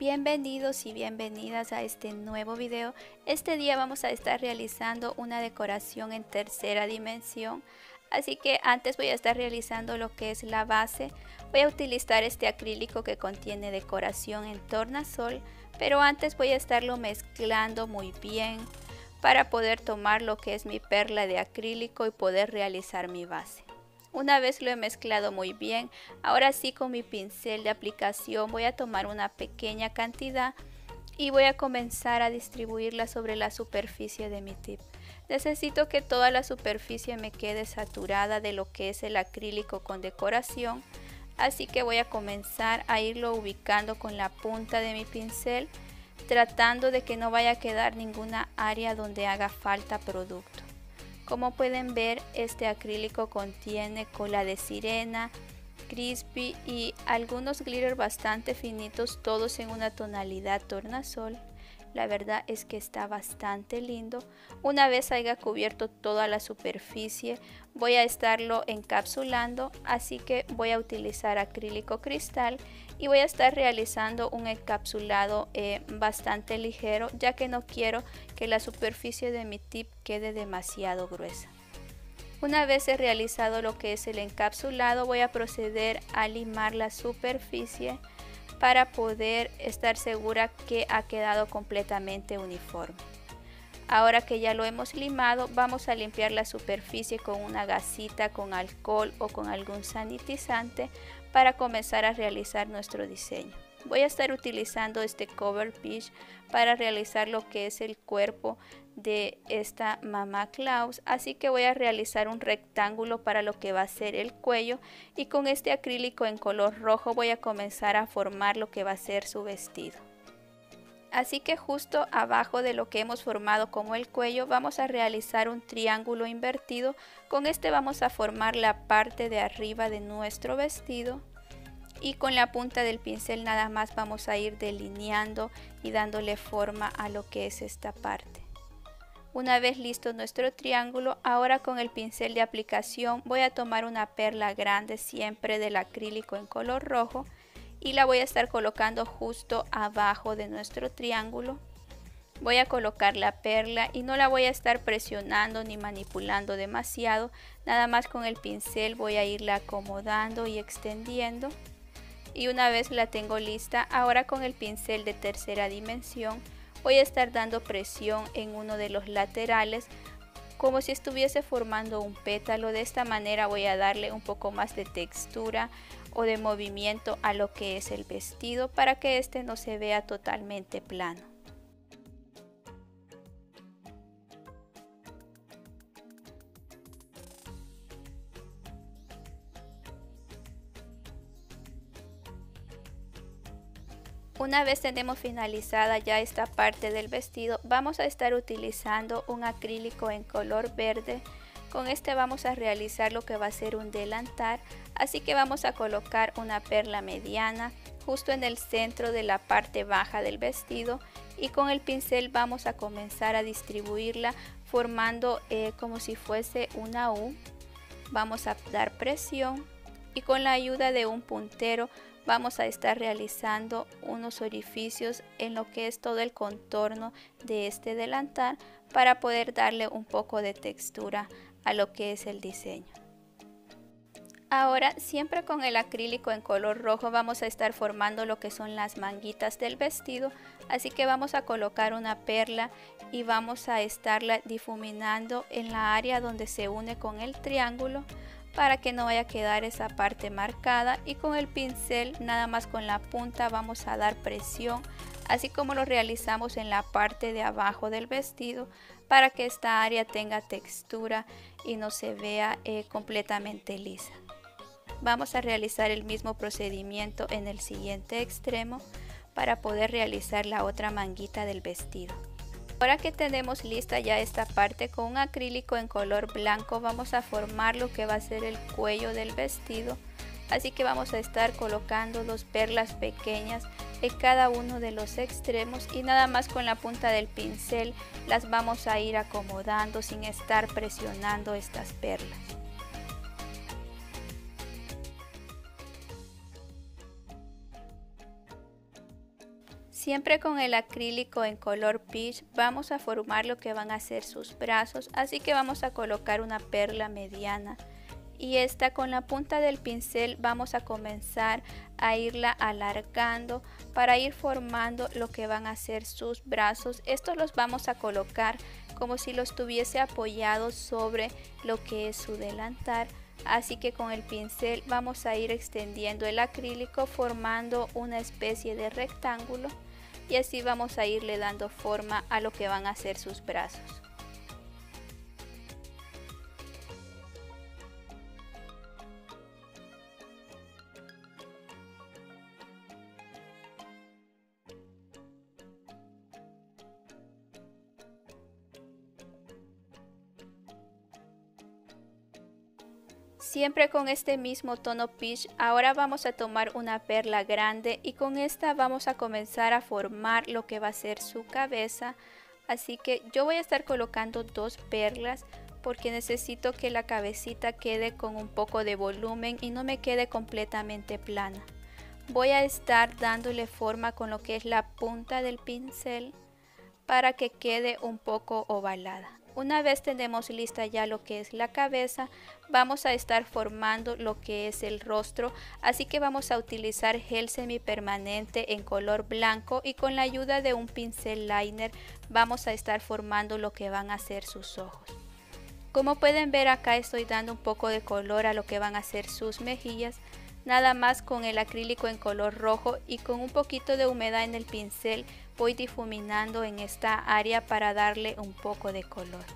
Bienvenidos y bienvenidas a este nuevo video. Este día vamos a estar realizando una decoración en tercera dimensión. Así que antes voy a estar realizando lo que es la base. Voy a utilizar este acrílico que contiene decoración en tornasol, pero antes voy a estarlo mezclando muy bien para poder tomar lo que es mi perla de acrílico y poder realizar mi base. Una vez lo he mezclado muy bien, ahora sí con mi pincel de aplicación voy a tomar una pequeña cantidad y voy a comenzar a distribuirla sobre la superficie de mi tip. Necesito que toda la superficie me quede saturada de lo que es el acrílico con decoración, así que voy a comenzar a irlo ubicando con la punta de mi pincel, tratando de que no vaya a quedar ninguna área donde haga falta producto. Como pueden ver, este acrílico contiene cola de sirena, crispy y algunos glitter bastante finitos, todos en una tonalidad tornasol. La verdad es que está bastante lindo. Una vez haya cubierto toda la superficie, voy a estarlo encapsulando, así que voy a utilizar acrílico cristal y voy a estar realizando un encapsulado bastante ligero, ya que no quiero que la superficie de mi tip quede demasiado gruesa. Una vez he realizado lo que es el encapsulado, voy a proceder a limar la superficie para poder estar segura que ha quedado completamente uniforme. Ahora que ya lo hemos limado, vamos a limpiar la superficie con una gasita con alcohol o con algún sanitizante para comenzar a realizar nuestro diseño. Voy a estar utilizando este Cover Peach para realizar lo que es el cuerpo de esta Mamá Claus, así que voy a realizar un rectángulo para lo que va a ser el cuello y con este acrílico en color rojo voy a comenzar a formar lo que va a ser su vestido. Así que justo abajo de lo que hemos formado como el cuello vamos a realizar un triángulo invertido. Con este vamos a formar la parte de arriba de nuestro vestido y con la punta del pincel nada más vamos a ir delineando y dándole forma a lo que es esta parte. Una vez listo nuestro triángulo, ahora con el pincel de aplicación voy a tomar una perla grande siempre del acrílico en color rojo y la voy a estar colocando justo abajo de nuestro triángulo. Voy a colocar la perla y no la voy a estar presionando ni manipulando demasiado, nada más con el pincel voy a irla acomodando y extendiendo. Y una vez la tengo lista, ahora con el pincel de tercera dimensión voy a estar dando presión en uno de los laterales como si estuviese formando un pétalo. De esta manera voy a darle un poco más de textura o de movimiento a lo que es el vestido para que este no se vea totalmente plano. Una vez tenemos finalizada ya esta parte del vestido, vamos a estar utilizando un acrílico en color verde. Con este vamos a realizar lo que va a ser un delantal, así que vamos a colocar una perla mediana justo en el centro de la parte baja del vestido y con el pincel vamos a comenzar a distribuirla formando como si fuese una U. Vamos a dar presión y con la ayuda de un puntero vamos a estar realizando unos orificios en lo que es todo el contorno de este delantal para poder darle un poco de textura a lo que es el diseño. Ahora siempre con el acrílico en color rojo vamos a estar formando lo que son las manguitas del vestido, así que vamos a colocar una perla y vamos a estarla difuminando en la área donde se une con el triángulo para que no vaya a quedar esa parte marcada, y con el pincel nada más con la punta vamos a dar presión así como lo realizamos en la parte de abajo del vestido para que esta área tenga textura y no se vea completamente lisa. Vamos a realizar el mismo procedimiento en el siguiente extremo para poder realizar la otra manguita del vestido. Ahora que tenemos lista ya esta parte, con un acrílico en color blanco vamos a formar lo que va a ser el cuello del vestido, así que vamos a estar colocando dos perlas pequeñas en cada uno de los extremos y nada más con la punta del pincel las vamos a ir acomodando sin estar presionando estas perlas. Siempre con el acrílico en color peach vamos a formar lo que van a ser sus brazos, así que vamos a colocar una perla mediana y esta con la punta del pincel vamos a comenzar a irla alargando para ir formando lo que van a ser sus brazos. Estos los vamos a colocar como si los tuviese apoyados sobre lo que es su delantal. Así que con el pincel vamos a ir extendiendo el acrílico formando una especie de rectángulo y así vamos a irle dando forma a lo que van a ser sus brazos. Siempre con este mismo tono peach, ahora vamos a tomar una perla grande y con esta vamos a comenzar a formar lo que va a ser su cabeza. Así que yo voy a estar colocando 2 perlas porque necesito que la cabecita quede con un poco de volumen y no me quede completamente plana. Voy a estar dándole forma con lo que es la punta del pincel para que quede un poco ovalada. Una vez tenemos lista ya lo que es la cabeza, vamos a estar formando lo que es el rostro, así que vamos a utilizar gel semipermanente en color blanco y con la ayuda de un pincel liner vamos a estar formando lo que van a ser sus ojos. Como pueden ver, acá estoy dando un poco de color a lo que van a ser sus mejillas, nada más con el acrílico en color rojo y con un poquito de humedad en el pincel voy difuminando en esta área para darle un poco de color.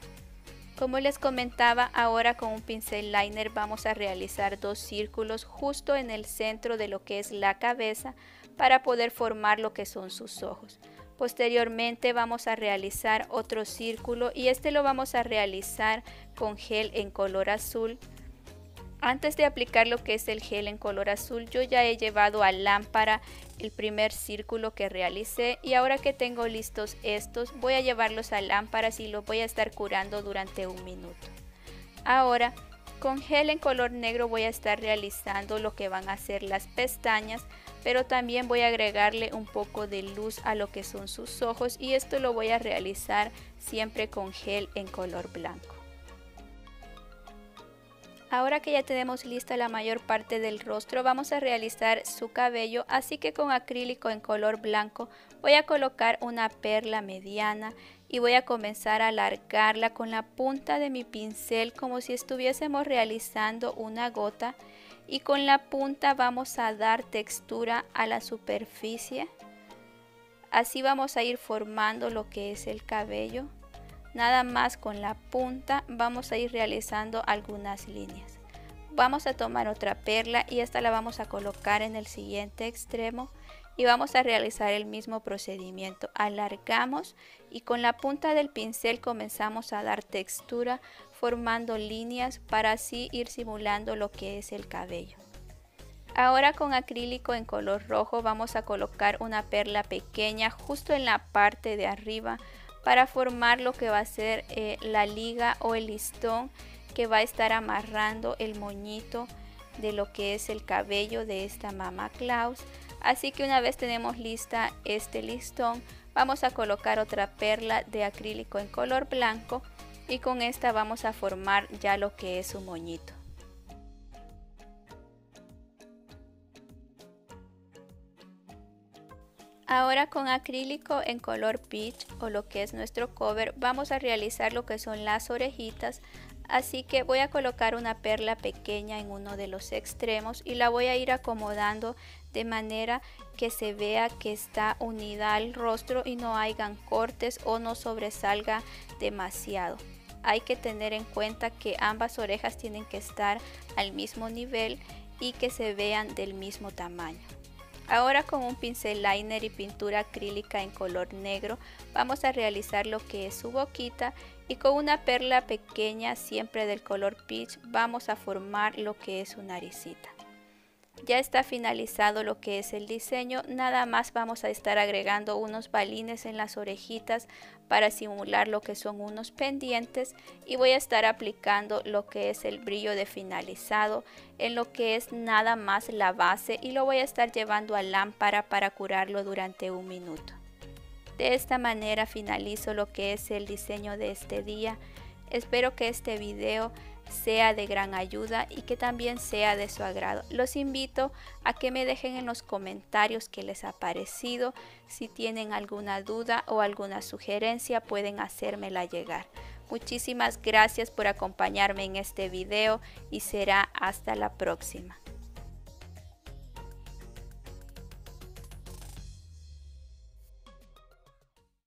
Como les comentaba, ahora con un pincel liner vamos a realizar 2 círculos justo en el centro de lo que es la cabeza para poder formar lo que son sus ojos. Posteriormente vamos a realizar otro círculo y este lo vamos a realizar con gel en color azul. Antes de aplicar lo que es el gel en color azul, yo ya he llevado a lámpara el primer círculo que realicé y ahora que tengo listos estos, voy a llevarlos a lámparas y los voy a estar curando durante 1 minuto. Ahora, con gel en color negro voy a estar realizando lo que van a ser las pestañas, pero también voy a agregarle un poco de luz a lo que son sus ojos y esto lo voy a realizar siempre con gel en color blanco. Ahora que ya tenemos lista la mayor parte del rostro, vamos a realizar su cabello, así que con acrílico en color blanco voy a colocar una perla mediana y voy a comenzar a alargarla con la punta de mi pincel como si estuviésemos realizando una gota y con la punta vamos a dar textura a la superficie. Así vamos a ir formando lo que es el cabello. Nada más con la punta vamos a ir realizando algunas líneas. Vamos a tomar otra perla y esta la vamos a colocar en el siguiente extremo y vamos a realizar el mismo procedimiento. Alargamos y con la punta del pincel comenzamos a dar textura formando líneas para así ir simulando lo que es el cabello. Ahora con acrílico en color rojo vamos a colocar una perla pequeña justo en la parte de arriba para formar lo que va a ser la liga o el listón que va a estar amarrando el moñito de lo que es el cabello de esta Mama Claus. Así que una vez tenemos lista este listón, vamos a colocar otra perla de acrílico en color blanco y con esta vamos a formar ya lo que es su moñito. Ahora con acrílico en color peach o lo que es nuestro cover vamos a realizar lo que son las orejitas, así que voy a colocar una perla pequeña en uno de los extremos y la voy a ir acomodando de manera que se vea que está unida al rostro y no hayan cortes o no sobresalga demasiado. Hay que tener en cuenta que ambas orejas tienen que estar al mismo nivel y que se vean del mismo tamaño. Ahora con un pincel liner y pintura acrílica en color negro vamos a realizar lo que es su boquita y con una perla pequeña siempre del color peach vamos a formar lo que es su naricita. Ya está finalizado lo que es el diseño, nada más vamos a estar agregando unos balines en las orejitas para simular lo que son unos pendientes y voy a estar aplicando lo que es el brillo de finalizado en lo que es nada más la base y lo voy a estar llevando a lámpara para curarlo durante un minuto. De esta manera finalizo lo que es el diseño de este día. Espero que este video sea de gran ayuda y que también sea de su agrado. Los invito a que me dejen en los comentarios qué les ha parecido. Si tienen alguna duda o alguna sugerencia pueden hacérmela llegar. Muchísimas gracias por acompañarme en este video y será hasta la próxima.